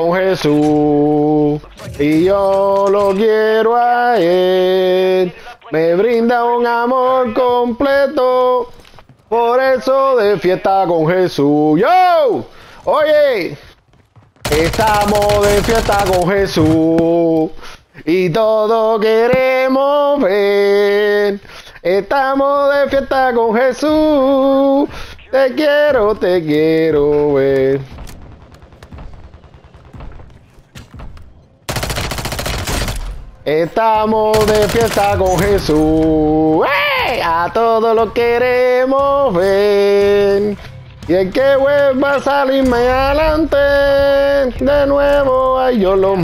con Jesús y yo lo quiero a Él. Me brinda un amor completo, por eso de fiesta con Jesús. ¡Yo! Oye, estamos de fiesta con Jesús y todo queremos ver. Estamos de fiesta con Jesús. Te quiero ver. Estamos de fiesta con Jesús. ¡Hey! A todos lo queremos ver. Y el que vuelva a salirme adelante, de nuevo, ay, yo lo